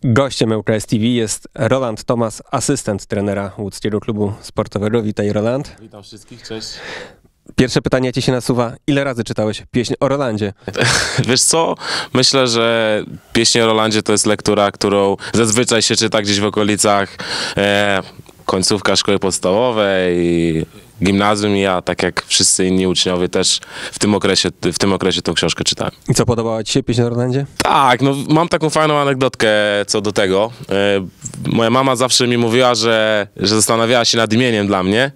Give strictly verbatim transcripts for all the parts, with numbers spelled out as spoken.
Gościem ŁKS T V jest Roland Thomas, asystent trenera łódzkiego klubu sportowego. Witaj, Roland. Witam wszystkich, cześć. Pierwsze pytanie ci się nasuwa. Ile razy czytałeś pieśń o Rolandzie? Wiesz co? Myślę, że pieśń o Rolandzie to jest lektura, którą zazwyczaj się czyta gdzieś w okolicach e, końcówka szkoły podstawowej, gimnazjum i ja, tak jak wszyscy inni uczniowie, też w tym okresie, w tym okresie tą książkę czytałem. I co, podobała ci się pieśń o Rolandzie? Tak, no mam taką fajną anegdotkę co do tego. E, moja mama zawsze mi mówiła, że, że zastanawiała się nad imieniem dla mnie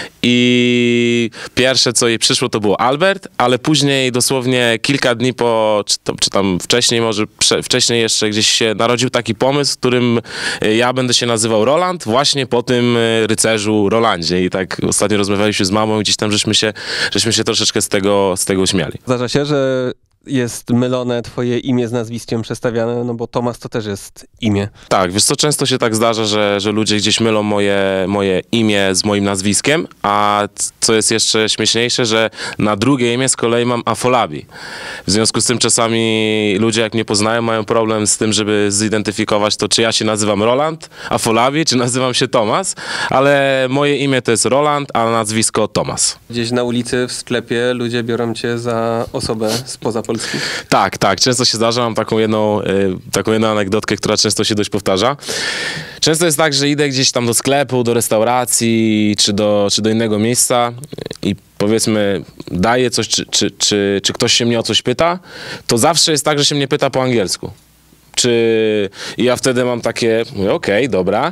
i pierwsze, co jej przyszło, to było Albert, ale później dosłownie kilka dni po, czy, to, czy tam wcześniej, może prze, wcześniej jeszcze gdzieś się narodził taki pomysł, w którym ja będę się nazywał Roland, właśnie po tym rycerzu Rolandzie. I tak ostatnio rozmawialiśmy z mamą i gdzieś tam żeśmy się, żeśmy się troszeczkę z tego, z tego śmiali. Zdarza się, że jest mylone twoje imię z nazwiskiem przestawiane, no bo Thomas to też jest imię. Tak, wiesz co, często się tak zdarza, że, że ludzie gdzieś mylą moje, moje imię z moim nazwiskiem, a co jest jeszcze śmieszniejsze, że na drugie imię z kolei mam Afolabi. W związku z tym czasami ludzie, jak mnie poznają, mają problem z tym, żeby zidentyfikować to, czy ja się nazywam Roland Afolabi, czy nazywam się Thomas, ale moje imię to jest Roland, a nazwisko Thomas. Gdzieś na ulicy, w sklepie ludzie biorą cię za osobę spoza Polski. Tak, tak, często się zdarza, mam taką jedną, y, taką jedną anegdotkę, która często się dość powtarza. Często jest tak, że idę gdzieś tam do sklepu, do restauracji, czy do, czy do innego miejsca i powiedzmy daję coś, czy, czy, czy, czy ktoś się mnie o coś pyta, to zawsze jest tak, że się mnie pyta po angielsku. Czy i ja wtedy mam takie, mówię, okej, okay, dobra.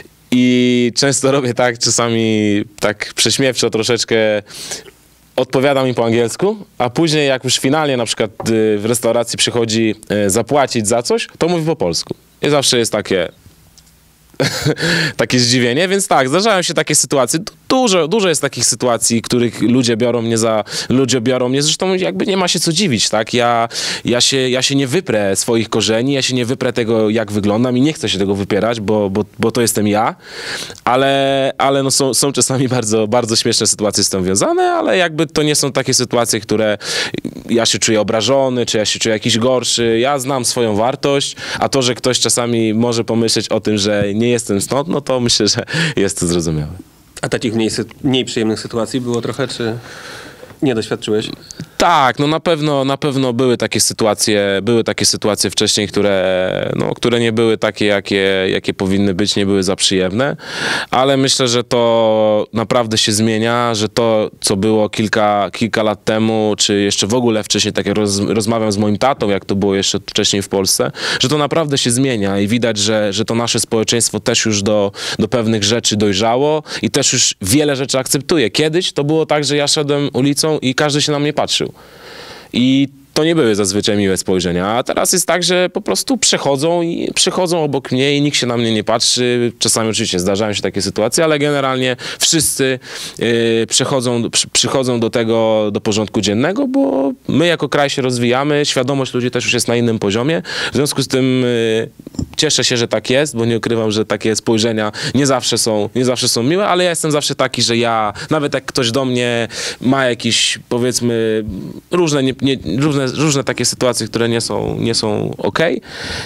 I często robię tak, czasami tak prześmiewczo troszeczkę, odpowiadam im po angielsku, a później jak już finalnie na przykład w restauracji przychodzi zapłacić za coś, to mówi po polsku. I zawsze jest takie takie zdziwienie, więc tak, zdarzają się takie sytuacje. Dużo, dużo jest takich sytuacji, których ludzie biorą mnie za, ludzie biorą mnie, zresztą jakby nie ma się co dziwić, tak? Ja, ja, się, ja się nie wyprę swoich korzeni, ja się nie wyprę tego, jak wyglądam i nie chcę się tego wypierać, bo, bo, bo to jestem ja, ale, ale no są, są czasami bardzo, bardzo śmieszne sytuacje z tym związane, ale jakby to nie są takie sytuacje, które ja się czuję obrażony, czy ja się czuję jakiś gorszy. Ja znam swoją wartość, a to, że ktoś czasami może pomyśleć o tym, że nie jestem stąd, no to myślę, że jest to zrozumiałe. A takich mniej, mniej przyjemnych sytuacji było trochę, czy nie doświadczyłeś? Tak, no na pewno, na pewno były takie sytuacje, były takie sytuacje wcześniej, które, no, które nie były takie, jakie, jakie powinny być, nie były za przyjemne, ale myślę, że to naprawdę się zmienia, że to, co było kilka, kilka lat temu, czy jeszcze w ogóle wcześniej, tak jak roz, rozmawiam z moim tatą, jak to było jeszcze wcześniej w Polsce, że to naprawdę się zmienia i widać, że, że to nasze społeczeństwo też już do, do pewnych rzeczy dojrzało i też już wiele rzeczy akceptuje. Kiedyś to było tak, że ja szedłem ulicą i każdy się na mnie patrzył. I to nie były zazwyczaj miłe spojrzenia, a teraz jest tak, że po prostu przechodzą i przechodzą obok mnie i nikt się na mnie nie patrzy. Czasami oczywiście zdarzają się takie sytuacje, ale generalnie wszyscy yy, przechodzą, przy, przychodzą do tego, do porządku dziennego, bo my jako kraj się rozwijamy, świadomość ludzi też już jest na innym poziomie. W związku z tym yy, cieszę się, że tak jest, bo nie ukrywam, że takie spojrzenia nie zawsze są, nie zawsze są miłe, ale ja jestem zawsze taki, że ja, nawet jak ktoś do mnie ma jakieś, powiedzmy, różne, nie, nie, różne różne takie sytuacje, które nie są, nie są okej.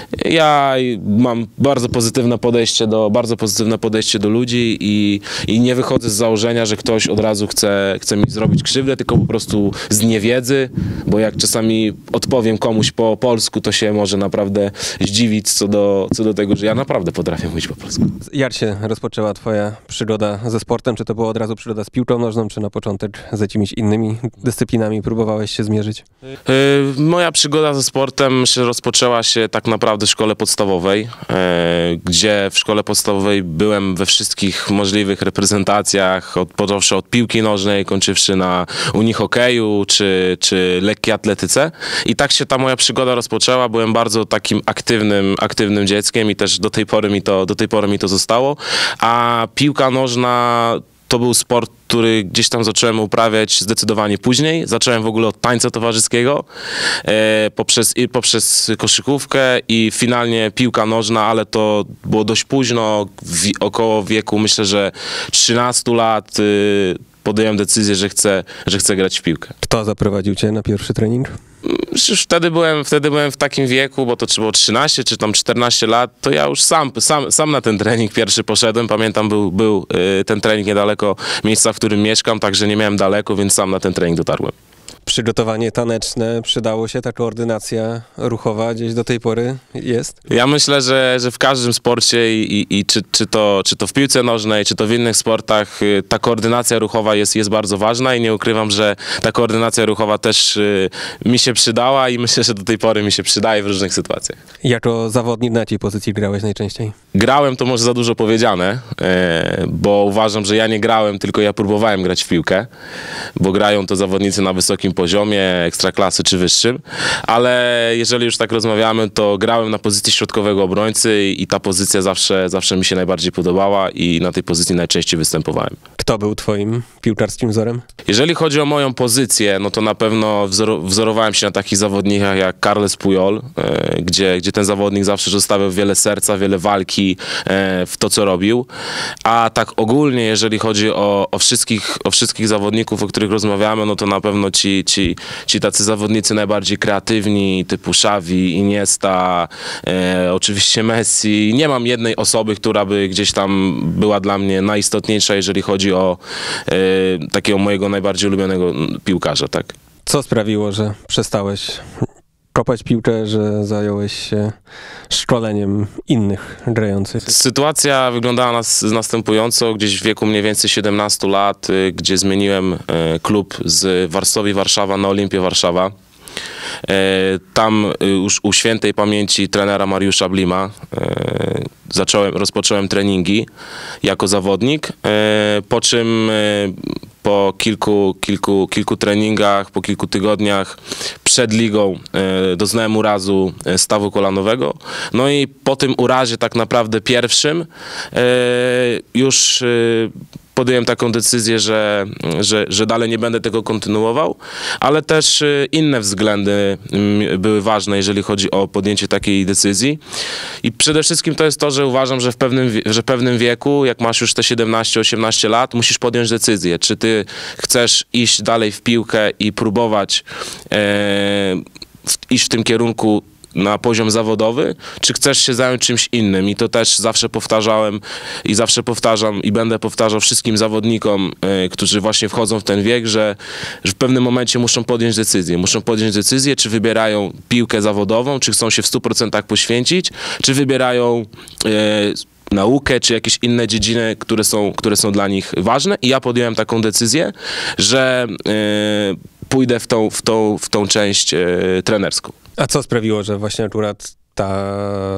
Ja mam bardzo pozytywne podejście do, bardzo pozytywne podejście do ludzi i, i nie wychodzę z założenia, że ktoś od razu chce, chce mi zrobić krzywdę, tylko po prostu z niewiedzy, bo jak czasami odpowiem komuś po polsku, to się może naprawdę zdziwić co do, co do tego, że ja naprawdę potrafię mówić po polsku. Jak się rozpoczęła twoja przygoda ze sportem? Czy to była od razu przygoda z piłką nożną, czy na początek z jakimiś innymi dyscyplinami próbowałeś się zmierzyć? Moja przygoda ze sportem się rozpoczęła się tak naprawdę w szkole podstawowej, gdzie w szkole podstawowej byłem we wszystkich możliwych reprezentacjach, od, począwszy od piłki nożnej, kończywszy na unihokeju czy, czy lekkiej atletyce. I tak się ta moja przygoda rozpoczęła. Byłem bardzo takim aktywnym, aktywnym dzieckiem i też do tej pory mi to, do tej pory mi to zostało. A piłka nożna to był sport, który gdzieś tam zacząłem uprawiać zdecydowanie później. Zacząłem w ogóle od tańca towarzyskiego, e, poprzez, i poprzez koszykówkę i finalnie piłka nożna, ale to było dość późno, w, około wieku myślę, że trzynastu lat. Y, podjąłem decyzję, że chcę, że chcę grać w piłkę. Kto zaprowadził cię na pierwszy trening? Już wtedy byłem, wtedy byłem w takim wieku, bo to było trzynaście czy tam czternaście lat, to ja już sam, sam, sam na ten trening pierwszy poszedłem. Pamiętam, był, był ten trening niedaleko miejsca, w którym mieszkam, także nie miałem daleko, więc sam na ten trening dotarłem. Przygotowanie taneczne przydało się, ta koordynacja ruchowa gdzieś do tej pory jest? Ja myślę, że, że w każdym sporcie i, i, i czy, czy, to, czy to w piłce nożnej, czy to w innych sportach, ta koordynacja ruchowa jest, jest bardzo ważna i nie ukrywam, że ta koordynacja ruchowa też y, mi się przydała i myślę, że do tej pory mi się przydaje w różnych sytuacjach. Jako zawodnik na jakiej pozycji grałeś najczęściej? Grałem, to może za dużo powiedziane, e, bo uważam, że ja nie grałem, tylko ja próbowałem grać w piłkę, bo grają to zawodnicy na wysokim poziomie, ekstraklasy czy wyższym, ale jeżeli już tak rozmawiamy, to grałem na pozycji środkowego obrońcy i ta pozycja zawsze, zawsze mi się najbardziej podobała i na tej pozycji najczęściej występowałem. Kto był twoim piłkarskim wzorem? Jeżeli chodzi o moją pozycję, no to na pewno wzor wzorowałem się na takich zawodnikach jak Carles Puyol, e, gdzie, gdzie ten zawodnik zawsze zostawiał wiele serca, wiele walki e, w to, co robił. A tak ogólnie, jeżeli chodzi o, o, wszystkich, o wszystkich zawodników, o których rozmawiamy, no to na pewno ci, ci, ci tacy zawodnicy najbardziej kreatywni, typu Xavi, Iniesta, e, oczywiście Messi. Nie mam jednej osoby, która by gdzieś tam była dla mnie najistotniejsza, jeżeli chodzi o e, takiego mojego najbardziej ulubionego piłkarza, tak. Co sprawiło, że przestałeś kopać piłkę, że zająłeś się szkoleniem innych grających? Sytuacja wyglądała nas następująco, gdzieś w wieku mniej więcej siedemnastu lat, gdzie zmieniłem klub z Warszawii Warszawa na Olimpię Warszawa. Tam już u świętej pamięci trenera Mariusza Blima zacząłem, rozpocząłem treningi jako zawodnik, po czym po kilku, kilku, kilku treningach, po kilku tygodniach przed ligą e, doznałem urazu stawu kolanowego. No i po tym urazie tak naprawdę pierwszym e, już e, podjąłem taką decyzję, że, że, że dalej nie będę tego kontynuował, ale też inne względy były ważne, jeżeli chodzi o podjęcie takiej decyzji. I przede wszystkim to jest to, że uważam, że w pewnym, że w pewnym wieku, jak masz już te siedemnaście osiemnaście lat, musisz podjąć decyzję, czy ty chcesz iść dalej w piłkę i próbować e, w, iść w tym kierunku na poziom zawodowy, czy chcesz się zająć czymś innym. I to też zawsze powtarzałem i zawsze powtarzam i będę powtarzał wszystkim zawodnikom, y, którzy właśnie wchodzą w ten wiek, że, że w pewnym momencie muszą podjąć decyzję. Muszą podjąć decyzję, czy wybierają piłkę zawodową, czy chcą się w stu procentach poświęcić, czy wybierają y, naukę, czy jakieś inne dziedziny, które są, które są dla nich ważne. I ja podjąłem taką decyzję, że y, pójdę w tą, w tą, w tą część y, trenerską. A co sprawiło, że właśnie akurat ta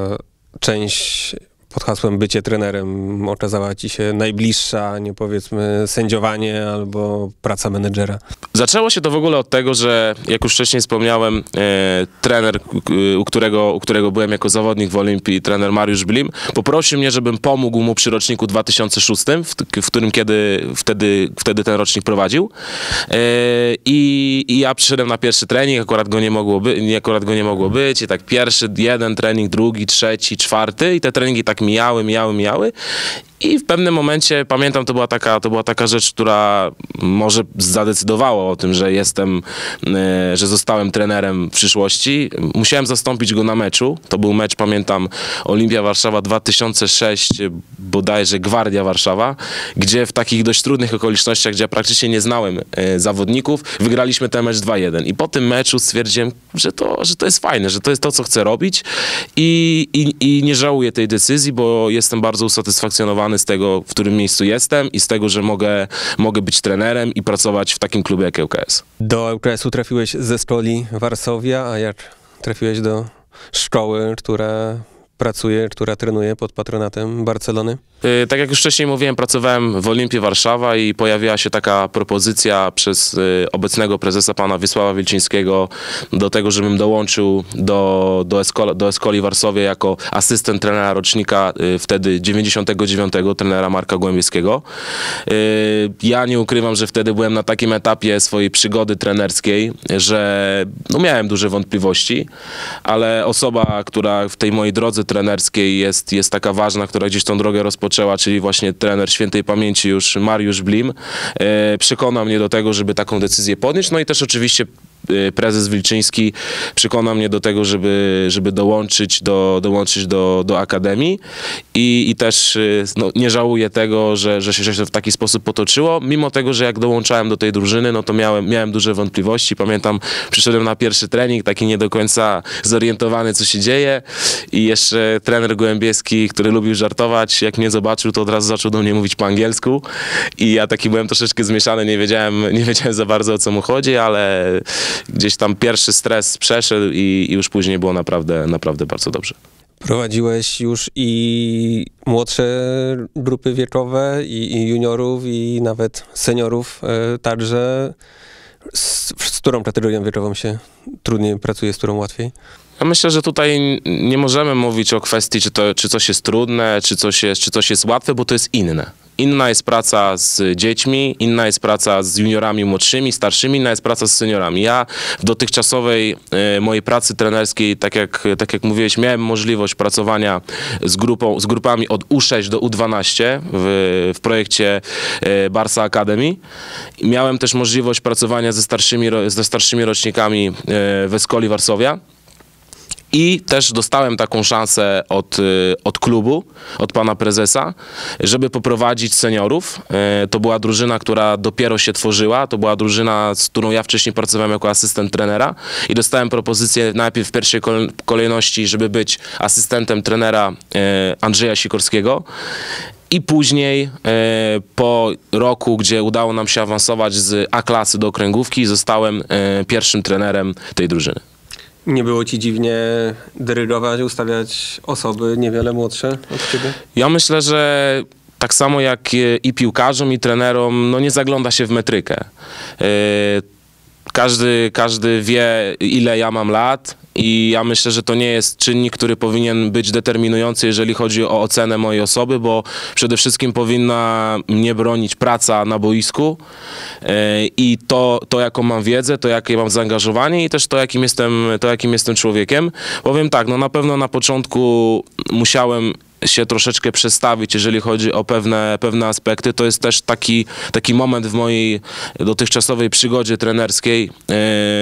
część pod hasłem bycie trenerem okazała ci się najbliższa, nie powiedzmy sędziowanie albo praca menedżera? Zaczęło się to w ogóle od tego, że jak już wcześniej wspomniałem, e, trener, u którego, u którego byłem jako zawodnik w Olimpii, trener Mariusz Blim, poprosił mnie, żebym pomógł mu przy roczniku dwa tysiące szóstym, w, w którym kiedy, wtedy, wtedy ten rocznik prowadził. E, i, I ja przyszedłem na pierwszy trening, akurat go nie mogło, by, akurat go nie mogło być i tak pierwszy, jeden trening, drugi, trzeci, czwarty i te treningi tak mijały, mijały, mijały. I w pewnym momencie, pamiętam, to była taka, to była taka rzecz, która może zadecydowała o tym, że jestem, e, że zostałem trenerem w przyszłości. Musiałem zastąpić go na meczu. To był mecz, pamiętam, Olimpia Warszawa dwa tysiące sześć, bodajże Gwardia Warszawa, gdzie w takich dość trudnych okolicznościach, gdzie ja praktycznie nie znałem e, zawodników, wygraliśmy ten mecz dwa jeden. I po tym meczu stwierdziłem, że to, że to jest fajne, że to jest to, co chcę robić i, i, i nie żałuję tej decyzji, bo jestem bardzo usatysfakcjonowany z tego, w którym miejscu jestem i z tego, że mogę, mogę być trenerem i pracować w takim klubie jak ŁKS. Do ŁKS-u trafiłeś ze Skoli Warszawia, a jak trafiłeś do szkoły, która pracuje, która trenuje pod patronatem Barcelony? Yy, tak jak już wcześniej mówiłem, pracowałem w Olimpii Warszawa i pojawiła się taka propozycja przez yy, obecnego prezesa pana Wiesława Wilczyńskiego do tego, żebym dołączył do, do, Escoli, do Escoli Warszawia jako asystent trenera rocznika yy, wtedy dziewięćdziesiątego dziewiątego, trenera Marka Głębieskiego. Yy, ja nie ukrywam, że wtedy byłem na takim etapie swojej przygody trenerskiej, że no, miałem duże wątpliwości, ale osoba, która w tej mojej drodze trenerskiej jest, jest taka ważna, która gdzieś tą drogę rozpoczęła, czyli właśnie trener świętej pamięci już Mariusz Blim, e, przekona mnie do tego, żeby taką decyzję podjąć, no i też oczywiście prezes Wilczyński przekona mnie do tego, żeby, żeby dołączyć do, dołączyć do, do Akademii i, i też no, nie żałuję tego, że, że się że w taki sposób potoczyło, mimo tego, że jak dołączałem do tej drużyny, no to miałem, miałem duże wątpliwości. Pamiętam, przyszedłem na pierwszy trening, taki nie do końca zorientowany, co się dzieje i jeszcze trener Gołębieski, który lubił żartować, jak mnie zobaczył, to od razu zaczął do mnie mówić po angielsku i ja taki byłem troszeczkę zmieszany, nie wiedziałem, nie wiedziałem za bardzo, o co mu chodzi, ale gdzieś tam pierwszy stres przeszedł i, i już później było naprawdę, naprawdę bardzo dobrze. Prowadziłeś już i młodsze grupy wiekowe, i, i juniorów, i nawet seniorów e, także. Z, z którą kategorią wiekową się trudniej pracuje, z którą łatwiej? Ja myślę, że tutaj nie możemy mówić o kwestii, czy, to, czy coś jest trudne, czy coś jest, czy coś jest łatwe, bo to jest inne. Inna jest praca z dziećmi, inna jest praca z juniorami młodszymi, starszymi, inna jest praca z seniorami. Ja w dotychczasowej e, mojej pracy trenerskiej, tak jak, tak jak mówiłeś, miałem możliwość pracowania z, grupą, z grupami od U sześć do U dwanaście w, w projekcie e, Barca Academy. Miałem też możliwość pracowania ze starszymi, ze starszymi rocznikami e, w Eskoli Warszawia. I też dostałem taką szansę od, od klubu, od pana prezesa, żeby poprowadzić seniorów. To była drużyna, która dopiero się tworzyła, to była drużyna, z którą ja wcześniej pracowałem jako asystent trenera i dostałem propozycję najpierw w pierwszej kolejności, żeby być asystentem trenera Andrzeja Sikorskiego. I później e, po roku, gdzie udało nam się awansować z A-klasy do okręgówki, zostałem e, pierwszym trenerem tej drużyny. Nie było ci dziwnie dyrygować, ustawiać osoby niewiele młodsze od ciebie? Ja myślę, że tak samo jak i piłkarzom, i trenerom, no nie zagląda się w metrykę. Yy, każdy, każdy wie, ile ja mam lat i ja myślę, że to nie jest czynnik, który powinien być determinujący, jeżeli chodzi o ocenę mojej osoby, bo przede wszystkim powinna mnie bronić praca na boisku yy, i to, to, jaką mam wiedzę, to, jakie mam zaangażowanie i też to, jakim jestem, to, jakim jestem człowiekiem. Powiem tak, no na pewno na początku musiałem się troszeczkę przestawić, jeżeli chodzi o pewne, pewne aspekty. To jest też taki, taki moment w mojej dotychczasowej przygodzie trenerskiej, yy,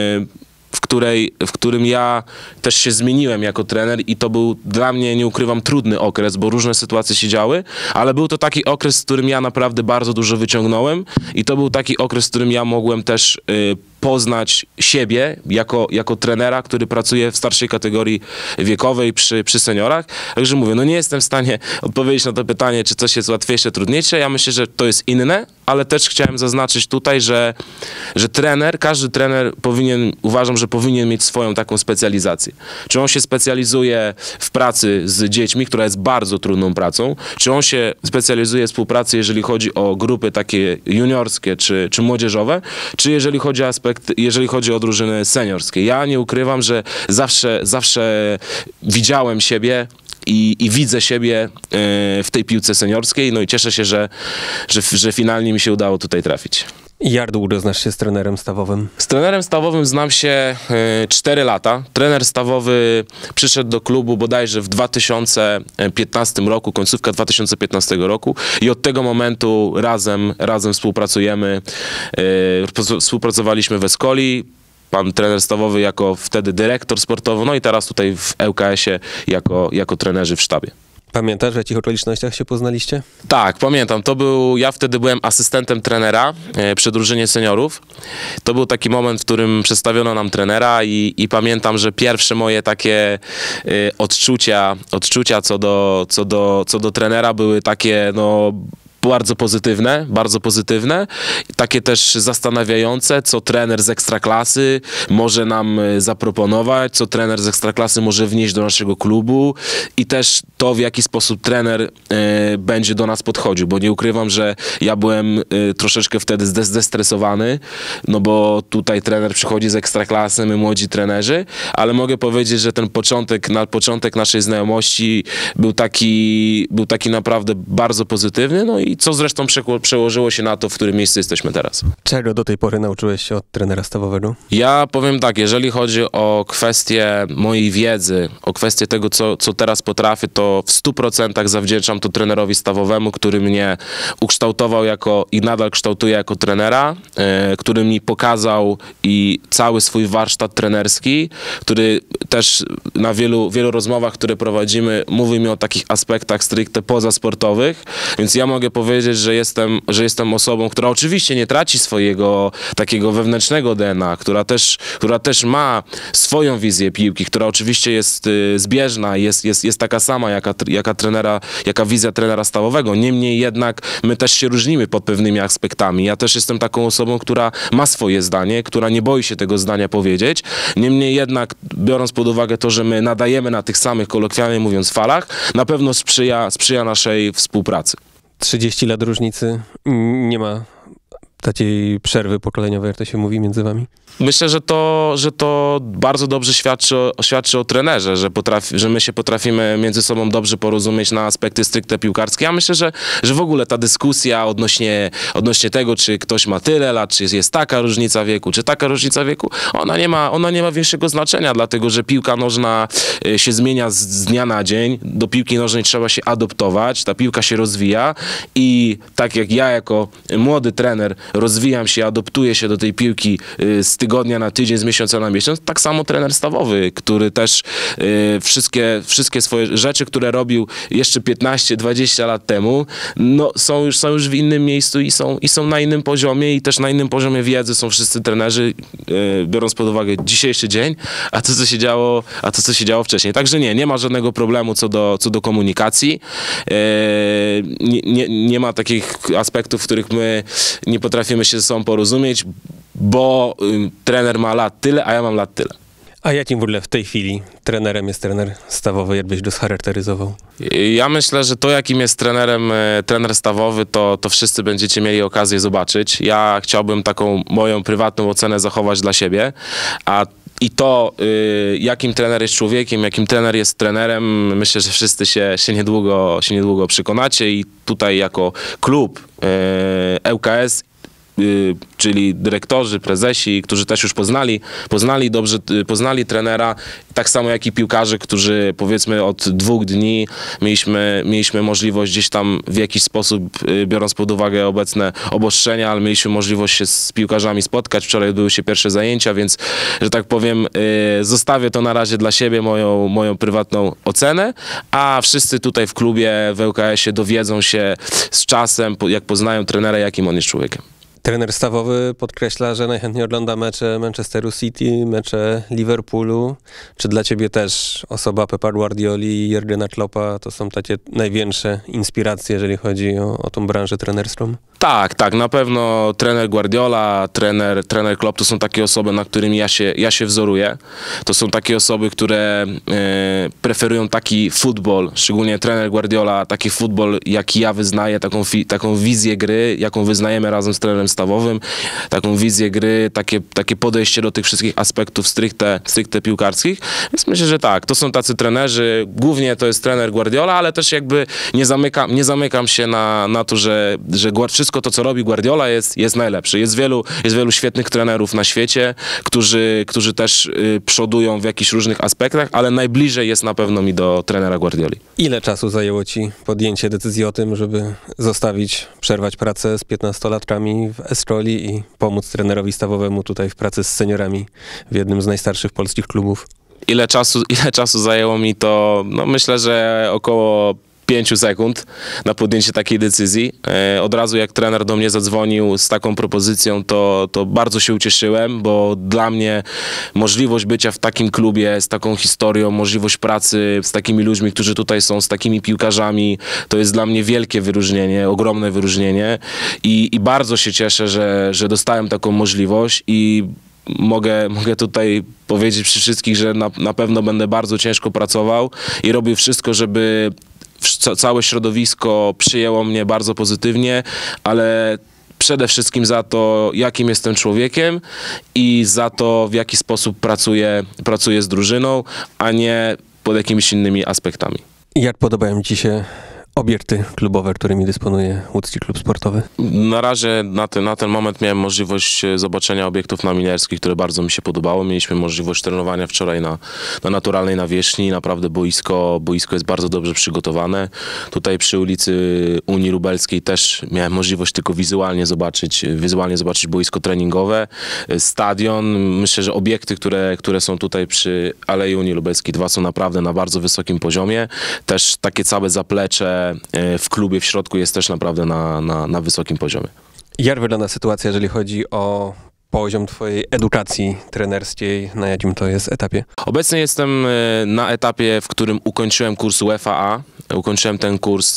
w, której, w którym ja też się zmieniłem jako trener i to był dla mnie, nie ukrywam, trudny okres, bo różne sytuacje się działy, ale był to taki okres, z którym ja naprawdę bardzo dużo wyciągnąłem i to był taki okres, w którym ja mogłem też yy, poznać siebie jako, jako trenera, który pracuje w starszej kategorii wiekowej przy, przy seniorach. Także mówię, no nie jestem w stanie odpowiedzieć na to pytanie, czy coś jest łatwiejsze, trudniejsze. Ja myślę, że to jest inne, ale też chciałem zaznaczyć tutaj, że, że trener, każdy trener powinien, uważam, że powinien mieć swoją taką specjalizację. Czy on się specjalizuje w pracy z dziećmi, która jest bardzo trudną pracą, czy on się specjalizuje w współpracy, jeżeli chodzi o grupy takie juniorskie czy, czy młodzieżowe, czy jeżeli chodzi o aspekt jeżeli chodzi o drużyny seniorskie. Ja nie ukrywam, że zawsze, zawsze widziałem siebie i, i widzę siebie w tej piłce seniorskiej, no i cieszę się, że, że, że finalnie mi się udało tutaj trafić. Jak długo znasz się z trenerem stawowym? Z trenerem stawowym znam się cztery lata. Trener stawowy przyszedł do klubu bodajże w dwa tysiące piętnastym roku, końcówka dwa tysiące piętnastego roku i od tego momentu razem, razem współpracujemy. Współpracowaliśmy w Eskoli. Pan trener stawowy jako wtedy dyrektor sportowy, no i teraz tutaj w L K S-ie jako, jako trenerzy w sztabie. Pamiętasz, w jakich okolicznościach się poznaliście? Tak, pamiętam. To był, ja wtedy byłem asystentem trenera e, przy drużynie seniorów. To był taki moment, w którym przedstawiono nam trenera i, i pamiętam, że pierwsze moje takie e, odczucia, odczucia co do, co do, co do trenera były takie, no, bardzo pozytywne, bardzo pozytywne, takie też zastanawiające, co trener z Ekstraklasy może nam zaproponować, co trener z Ekstraklasy może wnieść do naszego klubu i też to, w jaki sposób trener y, będzie do nas podchodził, bo nie ukrywam, że ja byłem y, troszeczkę wtedy zdestresowany, no bo tutaj trener przychodzi z Ekstraklasy, my młodzi trenerzy, ale mogę powiedzieć, że ten początek, na początek naszej znajomości był taki, był taki naprawdę bardzo pozytywny, no i i co zresztą przełożyło się na to, w którym miejscu jesteśmy teraz. Czego do tej pory nauczyłeś się od trenera stawowego? Ja powiem tak, jeżeli chodzi o kwestię mojej wiedzy, o kwestię tego, co, co teraz potrafię, to w stu procentach zawdzięczam to trenerowi stawowemu, który mnie ukształtował jako i nadal kształtuje jako trenera, e, który mi pokazał i cały swój warsztat trenerski, który też na wielu, wielu rozmowach, które prowadzimy, mówi mi o takich aspektach stricte pozasportowych, więc ja mogę powiedzieć, że jestem, że jestem osobą, która oczywiście nie traci swojego takiego wewnętrznego D N A, która też, która też ma swoją wizję piłki, która oczywiście jest y, zbieżna, jest, jest, jest taka sama, jaka, jaka, trenera, jaka wizja trenera stawowego. Niemniej jednak my też się różnimy pod pewnymi aspektami. Ja też jestem taką osobą, która ma swoje zdanie, która nie boi się tego zdania powiedzieć. Niemniej jednak, biorąc pod uwagę to, że my nadajemy na tych samych, kolokwialnie mówiąc, falach, na pewno sprzyja, sprzyja naszej współpracy. trzydzieści lat różnicy, nie ma takiej przerwy pokoleniowej, jak to się mówi, między wami? Myślę, że to, że to bardzo dobrze świadczy o, świadczy o trenerze, że, potrafi, że my się potrafimy między sobą dobrze porozumieć na aspekty stricte piłkarskie. Ja myślę, że, że w ogóle ta dyskusja odnośnie, odnośnie tego, czy ktoś ma tyle lat, czy jest taka różnica wieku, czy taka różnica wieku, ona nie ma, ona nie ma większego znaczenia, dlatego że piłka nożna się zmienia z, z dnia na dzień. Do piłki nożnej trzeba się adoptować, ta piłka się rozwija i tak jak ja jako młody trener rozwijam się, adoptuję się do tej piłki z tygodnia na tydzień, z miesiąca na miesiąc, tak samo trener stawowy, który też y, wszystkie, wszystkie swoje rzeczy, które robił jeszcze piętnaście dwadzieścia lat temu, no, są, już, są już w innym miejscu i są, i są na innym poziomie i też na innym poziomie wiedzy są wszyscy trenerzy, y, biorąc pod uwagę dzisiejszy dzień, a to, co się działo, a to, co się działo wcześniej. Także nie, nie ma żadnego problemu co do, co do komunikacji. Y, nie, nie, nie ma takich aspektów, w których my nie potrafimy się ze sobą porozumieć, bo y, trener ma lat tyle, a ja mam lat tyle. A jakim w ogóle w tej chwili trenerem jest trener stawowy, jakbyś go scharakteryzował? Ja myślę, że to, jakim jest trenerem e, trener stawowy, to, to wszyscy będziecie mieli okazję zobaczyć. Ja chciałbym taką moją prywatną ocenę zachować dla siebie, a i to, y, jakim trener jest człowiekiem, jakim trener jest trenerem, myślę, że wszyscy się, się, niedługo, się niedługo przekonacie i tutaj jako klub y, ŁKS, czyli dyrektorzy, prezesi, którzy też już poznali, poznali dobrze, poznali trenera, tak samo jak i piłkarze, którzy powiedzmy od dwóch dni mieliśmy, mieliśmy możliwość gdzieś tam w jakiś sposób, biorąc pod uwagę obecne obostrzenia, ale mieliśmy możliwość się z piłkarzami spotkać. Wczoraj odbyły się pierwsze zajęcia, więc, że tak powiem, zostawię to na razie dla siebie, moją, moją prywatną ocenę, a wszyscy tutaj w klubie, w ŁKS-ie dowiedzą się z czasem, jak poznają trenera, jakim on jest człowiekiem. Trener stawowy podkreśla, że najchętniej ogląda mecze Manchesteru City, mecze Liverpoolu. Czy dla ciebie też osoba Pepa Guardioli i Jurgena Kloppa to są takie największe inspiracje, jeżeli chodzi o, o tą branżę trenerską? Tak, tak, na pewno trener Guardiola, trener, trener Klopp to są takie osoby, na którymi ja się, ja się wzoruję. To są takie osoby, które e, preferują taki futbol, szczególnie trener Guardiola, taki futbol, jaki ja wyznaję, taką, fi, taką wizję gry, jaką wyznajemy razem z trenerem stawowym, taką wizję gry, takie, takie podejście do tych wszystkich aspektów stricte, stricte piłkarskich. Więc myślę, że tak, to są tacy trenerzy, głównie to jest trener Guardiola, ale też jakby nie zamykam, nie zamykam się na, na to, że, że wszystko to, co robi Guardiola jest, jest najlepsze. Jest wielu, jest wielu świetnych trenerów na świecie, którzy, którzy też y, przodują w jakichś różnych aspektach, ale najbliżej jest na pewno mi do trenera Guardioli. Ile czasu zajęło ci podjęcie decyzji o tym, żeby zostawić, przerwać pracę z piętnastolatkami w Estroli i pomóc trenerowi stawowemu tutaj w pracy z seniorami w jednym z najstarszych polskich klubów? Ile czasu, ile czasu zajęło mi to? No myślę, że około pięciu sekund na podjęcie takiej decyzji. E, od razu jak trener do mnie zadzwonił z taką propozycją, to, to bardzo się ucieszyłem, bo dla mnie możliwość bycia w takim klubie, z taką historią, możliwość pracy z takimi ludźmi, którzy tutaj są, z takimi piłkarzami, to jest dla mnie wielkie wyróżnienie, ogromne wyróżnienie i, i bardzo się cieszę, że, że dostałem taką możliwość i Mogę, mogę tutaj powiedzieć przy wszystkich, że na, na pewno będę bardzo ciężko pracował i robił wszystko, żeby całe środowisko przyjęło mnie bardzo pozytywnie, ale przede wszystkim za to, jakim jestem człowiekiem i za to, w jaki sposób pracuję, pracuję z drużyną, a nie pod jakimiś innymi aspektami. Jak podobają ci się obiekty klubowe, którymi dysponuje Łódzki Klub Sportowy? Na razie na ten, na ten moment miałem możliwość zobaczenia obiektów na Minerskiej, które bardzo mi się podobało. Mieliśmy możliwość trenowania wczoraj na, na naturalnej nawierzchni. Naprawdę boisko, boisko jest bardzo dobrze przygotowane. Tutaj przy ulicy Unii Lubelskiej też miałem możliwość tylko wizualnie zobaczyć, wizualnie zobaczyć boisko treningowe, stadion. Myślę, że obiekty, które, które są tutaj przy Alei Unii Lubelskiej dwa są naprawdę na bardzo wysokim poziomie. Też takie całe zaplecze w klubie w środku jest też naprawdę na, na, na wysokim poziomie. Jak wygląda sytuacja, jeżeli chodzi o poziom twojej edukacji trenerskiej? Na jakim to jest etapie? Obecnie jestem na etapie, w którym ukończyłem kurs UEFA A. Ukończyłem ten kurs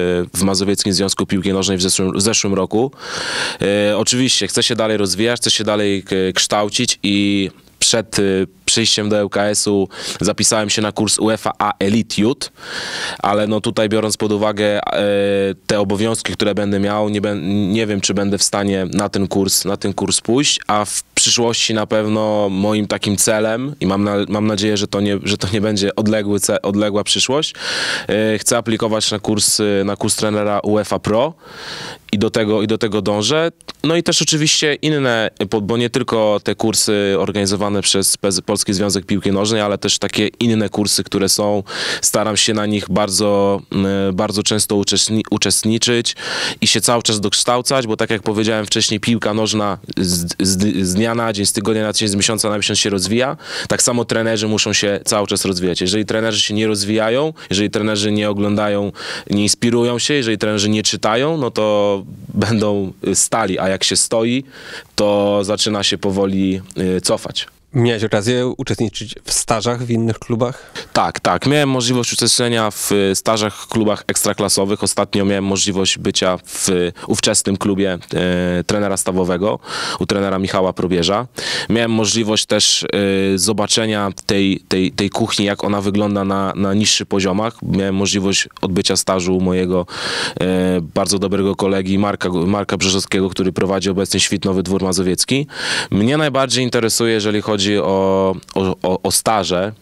w Mazowieckim Związku Piłki Nożnej w zeszłym, w zeszłym roku. Oczywiście chcę się dalej rozwijać, chcę się dalej kształcić i przed przyjściem do L K S-u zapisałem się na kurs UEFA A Elite Youth, ale no tutaj biorąc pod uwagę e, te obowiązki, które będę miał, nie, be, nie wiem, czy będę w stanie na ten kurs, na ten kurs pójść, a w przyszłości na pewno moim takim celem i mam, na, mam nadzieję, że to nie, że to nie będzie odległy, odległa przyszłość, e, chcę aplikować na kurs, na kurs trenera UEFA Pro i do tego, i do tego dążę. No i też oczywiście inne, bo nie tylko te kursy organizowane przez Polski Związek Piłki Nożnej, ale też takie inne kursy, które są. Staram się na nich bardzo, bardzo często uczestni uczestniczyć i się cały czas dokształcać, bo tak jak powiedziałem wcześniej, piłka nożna z, z, z dnia na dzień, z tygodnia na tydzień, z miesiąca na miesiąc się rozwija. Tak samo trenerzy muszą się cały czas rozwijać. Jeżeli trenerzy się nie rozwijają, jeżeli trenerzy nie oglądają, nie inspirują się, jeżeli trenerzy nie czytają, no to będą stali, a jak się stoi, to zaczyna się powoli cofać. Miałeś okazję uczestniczyć w stażach w innych klubach? Tak, tak. Miałem możliwość uczestniczenia w stażach w klubach ekstraklasowych. Ostatnio miałem możliwość bycia w ówczesnym klubie e, trenera stawowego, u trenera Michała Probierza. Miałem możliwość też e, zobaczenia tej, tej, tej kuchni, jak ona wygląda na, na niższych poziomach. Miałem możliwość odbycia stażu u mojego e, bardzo dobrego kolegi Marka, Marka Brzeżowskiego, który prowadzi obecnie Świtnowy Dwór Mazowiecki. Mnie najbardziej interesuje, jeżeli chodzi Chodzi o, o, o staże,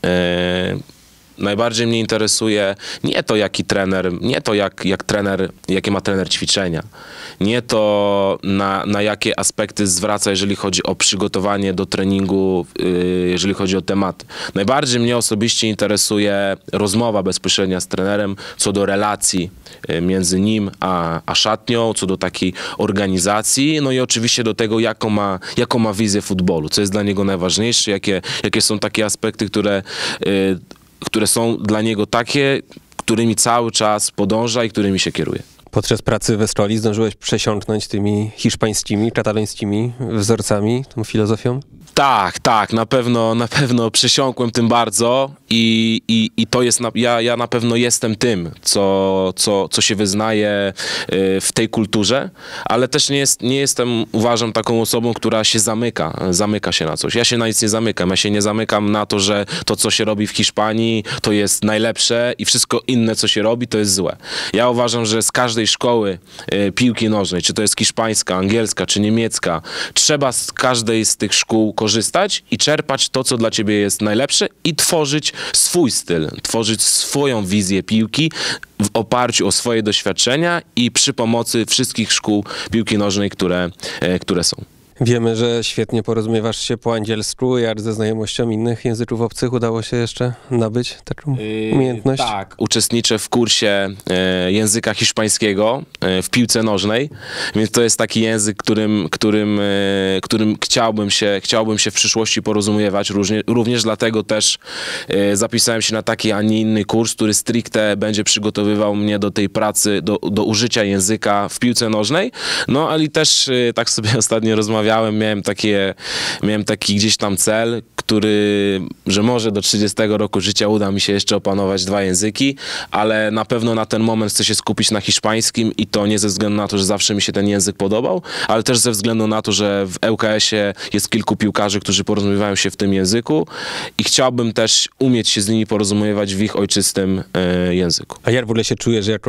e, najbardziej mnie interesuje nie to, jaki trener, nie to, jak, jak trener, jakie ma trener ćwiczenia, nie to, na, na jakie aspekty zwraca, jeżeli chodzi o przygotowanie do treningu, yy, jeżeli chodzi o tematy. Najbardziej mnie osobiście interesuje rozmowa bezpośrednia z trenerem co do relacji yy, między nim a, a szatnią, co do takiej organizacji, no i oczywiście do tego, jaką ma, jaką ma wizję futbolu, co jest dla niego najważniejsze, jakie, jakie są takie aspekty, które yy, które są dla niego takie, którymi cały czas podąża i którymi się kieruje. Podczas pracy we Stoli zdążyłeś przesiąknąć tymi hiszpańskimi, katalońskimi wzorcami, tą filozofią? Tak, tak, na pewno, na pewno przesiąkłem tym bardzo i, i, i to jest, na, ja, ja na pewno jestem tym, co, co, co się wyznaje w tej kulturze, ale też nie, jest, nie jestem, uważam, taką osobą, która się zamyka, zamyka się na coś. Ja się na nic nie zamykam, ja się nie zamykam na to, że to, co się robi w Hiszpanii, to jest najlepsze i wszystko inne, co się robi, to jest złe. Ja uważam, że z każdej szkoły piłki nożnej, czy to jest hiszpańska, angielska, czy niemiecka, trzeba z każdej z tych szkół korzystać i czerpać to, co dla ciebie jest najlepsze i tworzyć swój styl, tworzyć swoją wizję piłki w oparciu o swoje doświadczenia i przy pomocy wszystkich szkół piłki nożnej, które, które są. Wiemy, że świetnie porozumiewasz się po angielsku, jak ze znajomością innych języków obcych udało się jeszcze nabyć taką umiejętność? Yy, tak, uczestniczę w kursie e, języka hiszpańskiego e, w piłce nożnej, więc to jest taki język, którym, którym, e, którym chciałbym, się, chciałbym się w przyszłości porozumiewać. Różnie, również dlatego też e, zapisałem się na taki, a nie inny kurs, który stricte będzie przygotowywał mnie do tej pracy, do, do użycia języka w piłce nożnej. No, ale też e, tak sobie ostatnio rozmawiałem, miałem, takie, miałem taki gdzieś tam cel, który, że może do trzydziestego roku życia uda mi się jeszcze opanować dwa języki, ale na pewno na ten moment chcę się skupić na hiszpańskim i to nie ze względu na to, że zawsze mi się ten język podobał, ale też ze względu na to, że w L K S-ie jest kilku piłkarzy, którzy porozumiewają się w tym języku i chciałbym też umieć się z nimi porozumiewać w ich ojczystym e, języku. A jak w ogóle się czujesz jako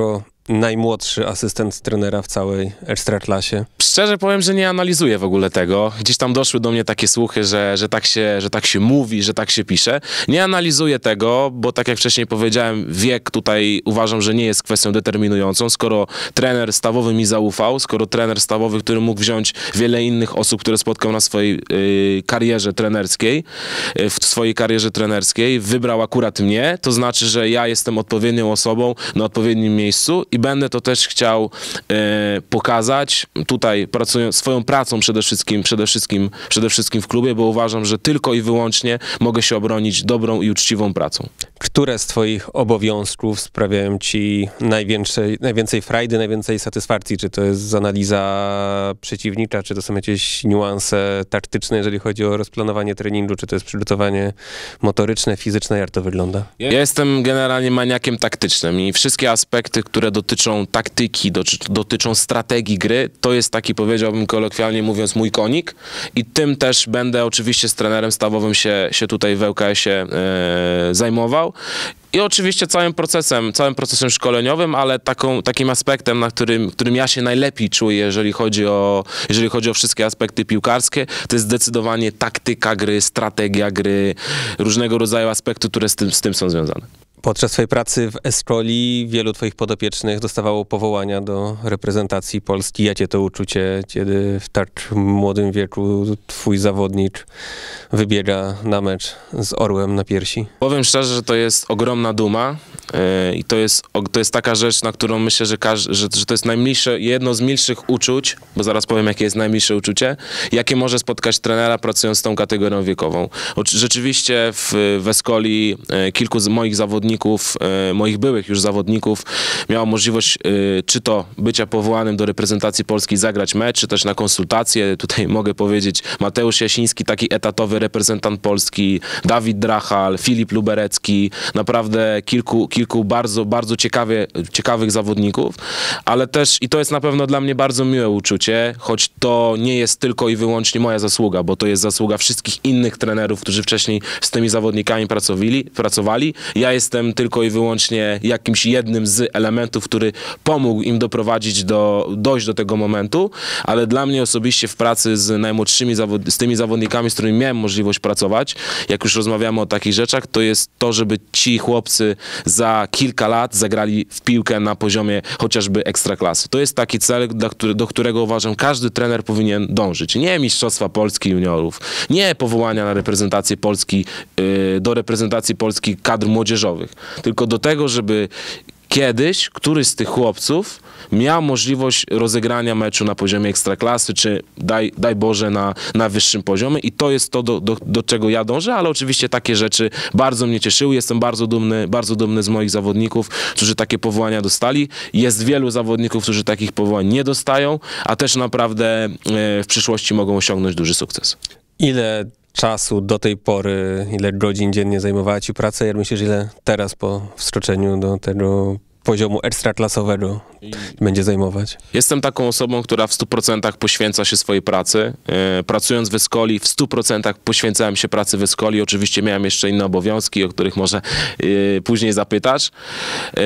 najmłodszy asystent trenera w całej Ekstraklasie? Szczerze powiem, że nie analizuję w ogóle tego. Gdzieś tam doszły do mnie takie słuchy, że, że, tak się, że tak się mówi, że tak się pisze. Nie analizuję tego, bo tak jak wcześniej powiedziałem, wiek tutaj uważam, że nie jest kwestią determinującą. Skoro trener stawowy mi zaufał, skoro trener stawowy, który mógł wziąć wiele innych osób, które spotkał na swojej y, karierze trenerskiej, y, w swojej karierze trenerskiej, wybrał akurat mnie, to znaczy, że ja jestem odpowiednią osobą na odpowiednim miejscu i będę to też chciał y, pokazać tutaj pracując swoją pracą przede wszystkim, przede wszystkim, przede wszystkim w klubie, bo uważam, że tylko i wyłącznie mogę się obronić dobrą i uczciwą pracą. Które z twoich obowiązków sprawiają ci najwięcej, najwięcej frajdy, najwięcej satysfakcji? Czy to jest analiza przeciwnika, czy to są jakieś niuanse taktyczne, jeżeli chodzi o rozplanowanie treningu, czy to jest przygotowanie motoryczne, fizyczne? Jak to wygląda? Ja jestem generalnie maniakiem taktycznym i wszystkie aspekty, które dotyczą taktyki, dotyczą strategii gry, to jest taki, powiedziałbym kolokwialnie mówiąc, mój konik i tym też będę oczywiście z trenerem stawowym się, się tutaj w ŁKS-ie e, zajmował. I oczywiście całym procesem, całym procesem szkoleniowym, ale taką, takim aspektem, na którym, którym ja się najlepiej czuję, jeżeli chodzi o, jeżeli chodzi o wszystkie aspekty piłkarskie, to jest zdecydowanie taktyka gry, strategia gry, różnego rodzaju aspekty, które z tym, z tym są związane. Podczas twojej pracy w Escoli wielu twoich podopiecznych dostawało powołania do reprezentacji Polski. Jakie to uczucie, kiedy w tak młodym wieku twój zawodnik wybiega na mecz z orłem na piersi? Powiem szczerze, że to jest ogromna duma yy, i to jest, to jest taka rzecz, na którą myślę, że, każdy, że, że to jest najmilsze, jedno z milszych uczuć, bo zaraz powiem, jakie jest najmilsze uczucie, jakie może spotkać trenera pracując z tą kategorią wiekową. Rzeczywiście w, w Escoli yy, kilku z moich zawodników moich byłych już zawodników miało możliwość czy to bycia powołanym do reprezentacji Polski, zagrać mecz, czy też na konsultacje. Tutaj mogę powiedzieć Mateusz Jasiński, taki etatowy reprezentant Polski, Dawid Drachal, Filip Luberecki, naprawdę kilku, kilku bardzo, bardzo ciekawie, ciekawych zawodników, ale też i to jest na pewno dla mnie bardzo miłe uczucie, choć to nie jest tylko i wyłącznie moja zasługa, bo to jest zasługa wszystkich innych trenerów, którzy wcześniej z tymi zawodnikami pracowali. pracowali. Ja jestem tylko i wyłącznie jakimś jednym z elementów, który pomógł im doprowadzić do, dojść do tego momentu, ale dla mnie osobiście w pracy z najmłodszymi, zawod- z tymi zawodnikami, z którymi miałem możliwość pracować, jak już rozmawiamy o takich rzeczach, to jest to, żeby ci chłopcy za kilka lat zagrali w piłkę na poziomie chociażby ekstraklasy. To jest taki cel, do, który, do którego uważam każdy trener powinien dążyć. Nie Mistrzostwa Polski juniorów, nie powołania na reprezentację Polski, yy, do reprezentacji Polski kadr młodzieżowych, tylko do tego, żeby kiedyś któryś z tych chłopców miał możliwość rozegrania meczu na poziomie ekstraklasy, czy daj, daj Boże na, na wyższym poziomie i to jest to, do, do, do czego ja dążę, ale oczywiście takie rzeczy bardzo mnie cieszyły. Jestem bardzo dumny, bardzo dumny z moich zawodników, którzy takie powołania dostali. Jest wielu zawodników, którzy takich powołań nie dostają, a też naprawdę w przyszłości mogą osiągnąć duży sukces. Ile czasu do tej pory, ile godzin dziennie zajmowała ci praca? Jak myślisz, ile teraz po wskroczeniu do tego poziomu ekstraklasowego będzie zajmować? Jestem taką osobą, która w stu procentach poświęca się swojej pracy. E, pracując w Escoli, w stu procentach poświęcałem się pracy w Escoli. Oczywiście miałem jeszcze inne obowiązki, o których może e, później zapytasz. E,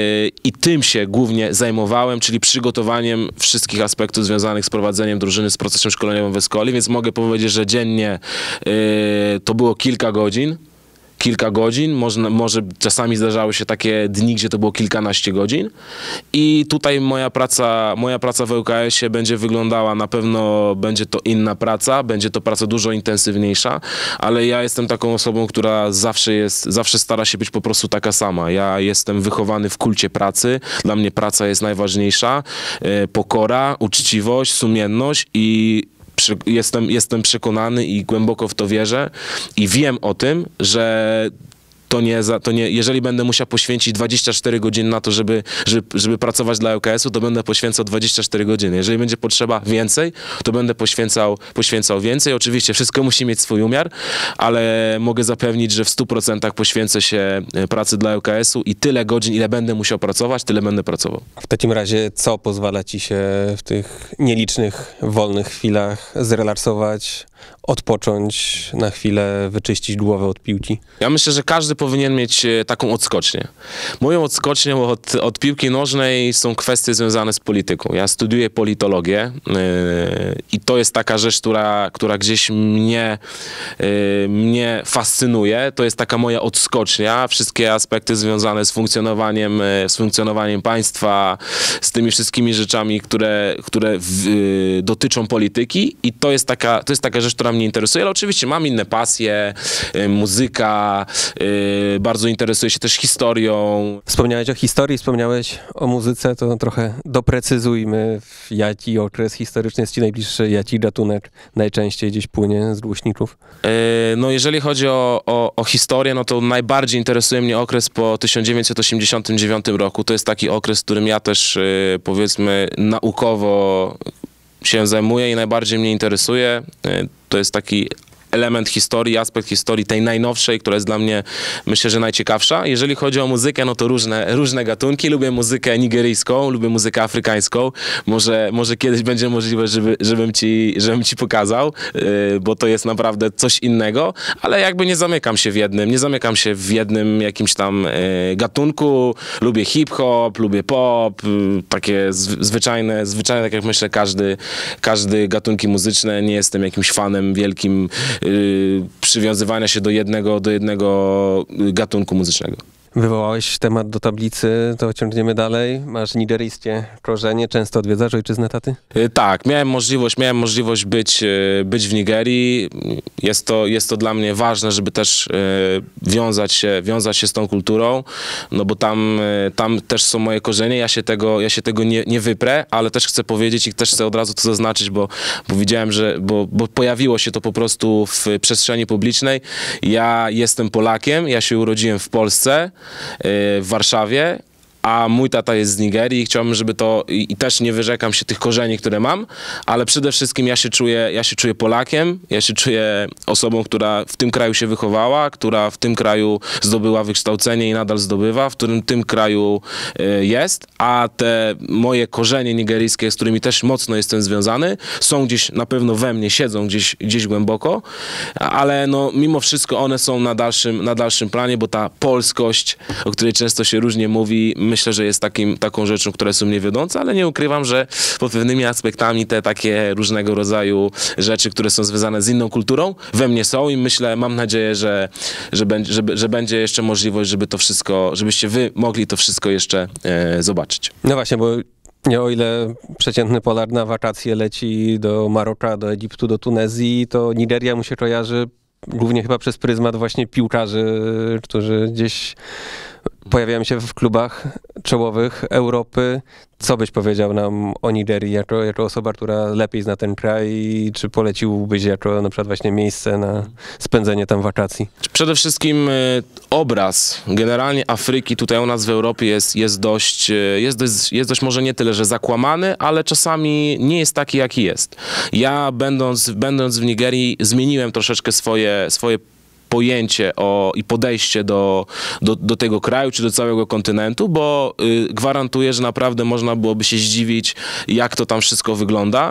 I tym się głównie zajmowałem, czyli przygotowaniem wszystkich aspektów związanych z prowadzeniem drużyny, z procesem szkoleniowym w Escoli, więc mogę powiedzieć, że dziennie e, to było kilka godzin. Kilka godzin, może, może czasami zdarzały się takie dni, gdzie to było kilkanaście godzin i tutaj moja praca, moja praca w ŁKS-ie będzie wyglądała, na pewno będzie to inna praca, będzie to praca dużo intensywniejsza, ale ja jestem taką osobą, która zawsze jest, zawsze stara się być po prostu taka sama. Ja jestem wychowany w kulcie pracy, dla mnie praca jest najważniejsza, e, pokora, uczciwość, sumienność i Jestem, jestem przekonany i głęboko w to wierzę i wiem o tym, że to nie, za, to nie, jeżeli będę musiał poświęcić dwadzieścia cztery godziny na to, żeby, żeby, żeby pracować dla ŁKS-u, to będę poświęcał dwadzieścia cztery godziny. Jeżeli będzie potrzeba więcej, to będę poświęcał, poświęcał więcej. Oczywiście wszystko musi mieć swój umiar, ale mogę zapewnić, że w stu procentach poświęcę się pracy dla ŁKS-u i tyle godzin, ile będę musiał pracować, tyle będę pracował. W takim razie co pozwala ci się w tych nielicznych, wolnych chwilach zrelaksować, odpocząć, na chwilę wyczyścić głowę od piłki? Ja myślę, że każdy powinien mieć e, taką odskocznię. Moją odskocznią od, od piłki nożnej są kwestie związane z polityką. Ja studiuję politologię yy, i to jest taka rzecz, która, która gdzieś mnie, yy, mnie fascynuje. To jest taka moja odskocznia. Wszystkie aspekty związane z funkcjonowaniem, z funkcjonowaniem państwa, z tymi wszystkimi rzeczami, które, które w, yy, dotyczą polityki i to jest taka, to jest taka rzecz, która mnie interesuje, ale oczywiście mam inne pasje, yy, muzyka, yy, bardzo interesuję się też historią. Wspomniałeś o historii, wspomniałeś o muzyce, to trochę doprecyzujmy, w jaki okres historyczny jest ci najbliższy, jaki gatunek najczęściej gdzieś płynie z głośników? Yy, no jeżeli chodzi o, o, o historię, no to najbardziej interesuje mnie okres po tysiąc dziewięćset osiemdziesiątym dziewiątym roku. To jest taki okres, którym ja też yy, powiedzmy naukowo się zajmuję i najbardziej mnie interesuje. Yy, to jest taki element historii, aspekt historii tej najnowszej, która jest dla mnie, myślę, że najciekawsza. Jeżeli chodzi o muzykę, no to różne, różne gatunki. Lubię muzykę nigeryjską, lubię muzykę afrykańską. Może, może kiedyś będzie możliwe, żeby, żebym, ci, żebym ci pokazał, yy, bo to jest naprawdę coś innego, ale jakby nie zamykam się w jednym, nie zamykam się w jednym jakimś tam yy, gatunku. Lubię hip-hop, lubię pop, yy, takie zw- zwyczajne, zwyczajne, tak jak myślę, każdy, każdy gatunki muzyczne. Nie jestem jakimś fanem wielkim Yy, przywiązywania się do jednego, do jednego gatunku muzycznego. Wywołałeś temat do tablicy, to ciągniemy dalej. Masz nigeryjskie korzenie, często odwiedzasz ojczyznę taty? Yy, tak, miałem możliwość, miałem możliwość być, yy, być w Nigerii. Jest to, jest to dla mnie ważne, żeby też yy, wiązać się, wiązać się z tą kulturą, no bo tam, yy, tam też są moje korzenie. Ja się tego, ja się tego nie, nie wyprę, ale też chcę powiedzieć i też chcę od razu to zaznaczyć, bo, bo widziałem, że, bo, bo pojawiło się to po prostu w przestrzeni publicznej. Ja jestem Polakiem, ja się urodziłem w Polsce, w Warszawie, a mój tata jest z Nigerii i chciałbym, żeby to, i, i też nie wyrzekam się tych korzeni, które mam, ale przede wszystkim ja się czuję, ja się czuję Polakiem, ja się czuję osobą, która w tym kraju się wychowała, która w tym kraju zdobyła wykształcenie i nadal zdobywa, w którym tym kraju y, jest, a te moje korzenie nigeryjskie, z którymi też mocno jestem związany, są gdzieś na pewno we mnie, siedzą gdzieś, gdzieś głęboko, ale no mimo wszystko one są na dalszym, na dalszym planie, bo ta polskość, o której często się różnie mówi, myślę, że jest takim, taką rzeczą, która jest u mnie wiodąca, ale nie ukrywam, że pod pewnymi aspektami te takie różnego rodzaju rzeczy, które są związane z inną kulturą, we mnie są i myślę, mam nadzieję, że, że, będzie, że, że będzie jeszcze możliwość, żeby to wszystko, żebyście wy mogli to wszystko jeszcze e, zobaczyć. No właśnie, bo nie, o ile przeciętny Polak na wakacje leci do Maroka, do Egiptu, do Tunezji, to Nigeria mu się kojarzy głównie chyba przez pryzmat właśnie piłkarzy, którzy gdzieś pojawiają się w klubach czołowych Europy. Co byś powiedział nam o Nigerii jako, jako osoba, która lepiej zna ten kraj i czy poleciłbyś jako na przykład właśnie miejsce na spędzenie tam wakacji? Przede wszystkim y, obraz generalnie Afryki tutaj u nas w Europie jest, jest, dość, y, jest, dość, jest dość może nie tyle, że zakłamany, ale czasami nie jest taki, jaki jest. Ja będąc, będąc w Nigerii zmieniłem troszeczkę swoje, swoje pojęcie o, i podejście do, do, do tego kraju, czy do całego kontynentu, bo y, gwarantuję, że naprawdę można byłoby się zdziwić, jak to tam wszystko wygląda,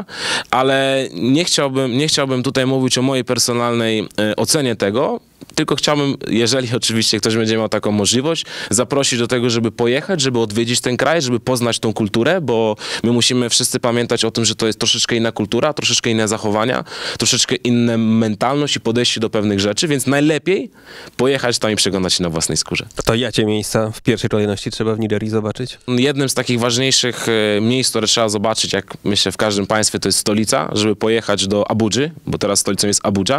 ale nie chciałbym, nie chciałbym tutaj mówić o mojej personalnej y, ocenie tego, tylko chciałbym, jeżeli oczywiście ktoś będzie miał taką możliwość, zaprosić do tego, żeby pojechać, żeby odwiedzić ten kraj, żeby poznać tą kulturę, bo my musimy wszyscy pamiętać o tym, że to jest troszeczkę inna kultura, troszeczkę inne zachowania, troszeczkę inna mentalność i podejście do pewnych rzeczy, więc najlepiej pojechać tam i przeglądać się na własnej skórze. To jakie miejsca w pierwszej kolejności trzeba w Nigerii zobaczyć? Jednym z takich ważniejszych miejsc, które trzeba zobaczyć, jak myślę w każdym państwie, to jest stolica, żeby pojechać do Abudży, bo teraz stolicą jest Abuja,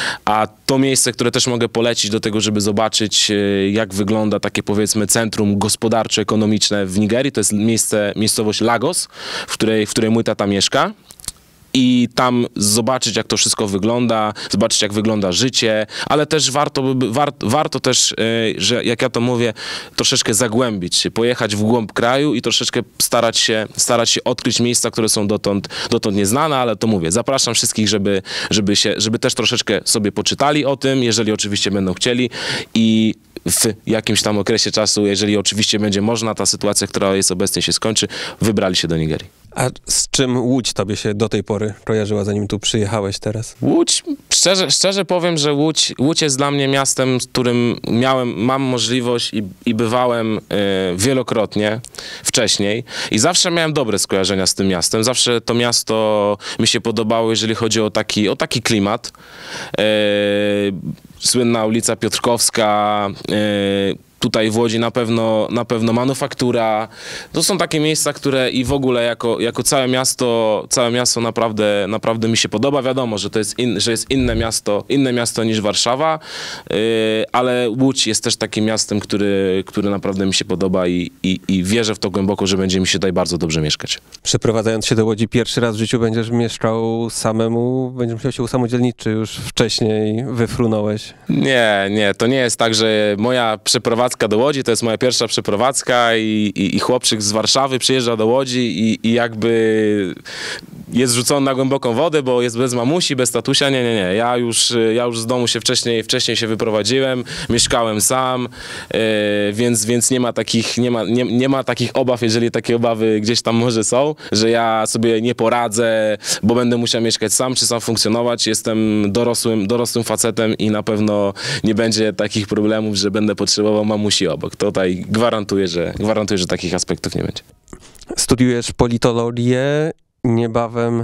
a to miejsce, które też mogę polecić do tego, żeby zobaczyć, jak wygląda takie powiedzmy centrum gospodarczo-ekonomiczne w Nigerii. To jest miejsce, miejscowość Lagos, w której, w której mój tata mieszka. I tam zobaczyć, jak to wszystko wygląda, zobaczyć, jak wygląda życie, ale też warto, by, war, warto też, yy, że jak ja to mówię, troszeczkę zagłębić się, pojechać w głąb kraju i troszeczkę starać się, starać się odkryć miejsca, które są dotąd, dotąd nieznane, ale to mówię, zapraszam wszystkich, żeby, żeby, się, żeby też troszeczkę sobie poczytali o tym, jeżeli oczywiście będą chcieli i w jakimś tam okresie czasu, jeżeli oczywiście będzie można, ta sytuacja, która jest obecnie, się skończy, wybrali się do Nigerii. A z czym Łódź tobie się do tej pory kojarzyła, zanim tu przyjechałeś teraz? Łódź, szczerze, szczerze powiem, że Łódź, Łódź jest dla mnie miastem, z którym miałem, mam możliwość i, i bywałem y, wielokrotnie wcześniej i zawsze miałem dobre skojarzenia z tym miastem. Zawsze to miasto mi się podobało, jeżeli chodzi o taki, o taki klimat. Y, słynna ulica Piotrkowska, y, tutaj w Łodzi na pewno, na pewno manufaktura. To są takie miejsca, które i w ogóle jako, jako całe miasto, całe miasto naprawdę, naprawdę mi się podoba. Wiadomo, że to jest, in, że jest inne miasto, inne miasto niż Warszawa, yy, ale Łódź jest też takim miastem, który, który naprawdę mi się podoba i, i, i wierzę w to głęboko, że będzie mi się tutaj bardzo dobrze mieszkać. Przeprowadzając się do Łodzi pierwszy raz w życiu będziesz mieszkał samemu, będziesz musiał się usamodzielnić, czy już wcześniej wyfrunąłeś? Nie, nie, to nie jest tak, że moja przeprowadzka do Łodzi, to jest moja pierwsza przeprowadzka i, i, i chłopczyk z Warszawy przyjeżdża do Łodzi i, i jakby jest rzucony na głęboką wodę, bo jest bez mamusi, bez tatusia. Nie, nie, nie. Ja już, ja już z domu się wcześniej, wcześniej się wyprowadziłem, mieszkałem sam, yy, więc, więc nie ma takich, nie ma, nie, nie ma takich obaw, jeżeli takie obawy gdzieś tam może są, że ja sobie nie poradzę, bo będę musiał mieszkać sam, czy sam funkcjonować. Jestem dorosłym, dorosłym facetem i na pewno nie będzie takich problemów, że będę potrzebował mamusi obok. Tutaj gwarantuję, że, gwarantuję, że takich aspektów nie będzie. Studiujesz politologię, niebawem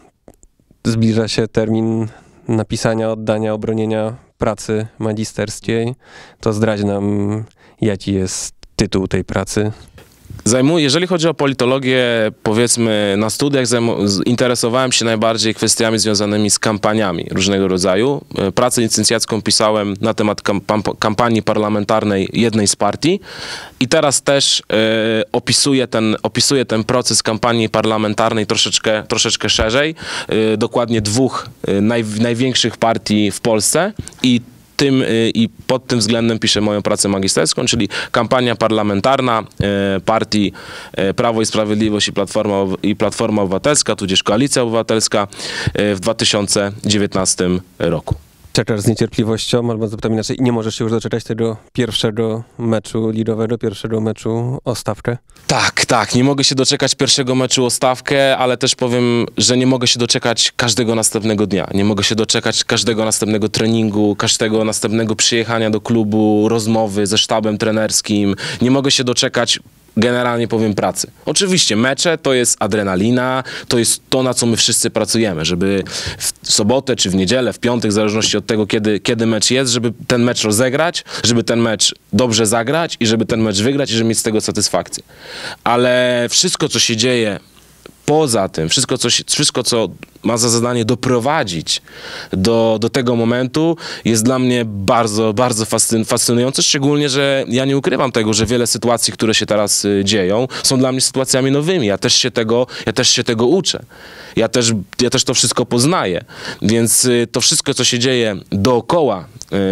zbliża się termin napisania, oddania, obronienia pracy magisterskiej. To zdradź nam, jaki jest tytuł tej pracy. Zajmuję, jeżeli chodzi o politologię, powiedzmy na studiach interesowałem się najbardziej kwestiami związanymi z kampaniami różnego rodzaju. Pracę licencjacką pisałem na temat kamp- kampanii parlamentarnej jednej z partii i teraz też e, opisuję, ten, opisuję ten proces kampanii parlamentarnej troszeczkę, troszeczkę szerzej, e, dokładnie dwóch e, naj, największych partii w Polsce i Tym, i pod tym względem piszę moją pracę magisterską, czyli kampania parlamentarna e, partii e, Prawo i Sprawiedliwość i Platforma, i Platforma Obywatelska, tudzież Koalicja Obywatelska e, w dwa tysiące dziewiętnastym roku. Czekasz z niecierpliwością, albo zapytam inaczej, nie możesz się już doczekać tego pierwszego meczu ligowego, pierwszego meczu o stawkę? Tak, tak, nie mogę się doczekać pierwszego meczu o stawkę, ale też powiem, że nie mogę się doczekać każdego następnego dnia. Nie mogę się doczekać każdego następnego treningu, każdego następnego przyjechania do klubu, rozmowy ze sztabem trenerskim. Nie mogę się doczekać, generalnie powiem, pracy. Oczywiście mecze to jest adrenalina, to jest to, na co my wszyscy pracujemy, żeby w sobotę, czy w niedzielę, w piątek, w zależności od tego, kiedy, kiedy mecz jest, żeby ten mecz rozegrać, żeby ten mecz dobrze zagrać i żeby ten mecz wygrać i żeby mieć z tego satysfakcję. Ale wszystko, co się dzieje poza tym, wszystko co, się, wszystko, co ma za zadanie doprowadzić do, do tego momentu, jest dla mnie bardzo, bardzo fascyn, fascynujące, szczególnie, że ja nie ukrywam tego, że wiele sytuacji, które się teraz y, dzieją, są dla mnie sytuacjami nowymi. Ja też się tego, ja też się tego uczę. Ja też, ja też to wszystko poznaję. Więc y, to wszystko, co się dzieje dookoła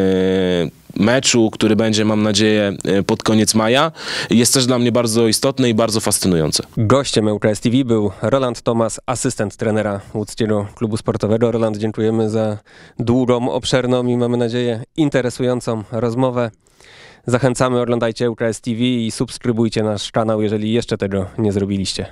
y, meczu, który będzie, mam nadzieję, pod koniec maja, jest też dla mnie bardzo istotne i bardzo fascynujące. Gościem ŁKS T V był Roland Tomas, asystent trenera łódzkiego klubu sportowego. Roland, dziękujemy za długą, obszerną i mamy nadzieję interesującą rozmowę. Zachęcamy, oglądajcie ŁKS T V i subskrybujcie nasz kanał, jeżeli jeszcze tego nie zrobiliście.